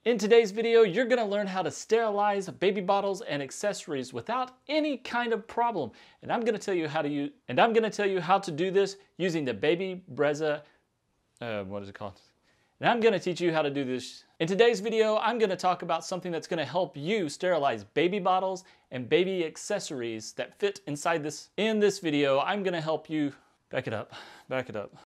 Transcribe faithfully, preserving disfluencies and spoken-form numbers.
In today's video, you're gonna learn how to sterilize baby bottles and accessories without any kind of problem. And I'm gonna tell you how to use, and I'm gonna tell you how to do this using the Baby Brezza, uh, what is it called? And I'm gonna teach you how to do this. In today's video, I'm gonna talk about something that's gonna help you sterilize baby bottles and baby accessories that fit inside this. In this video, I'm gonna help you, back it up, back it up.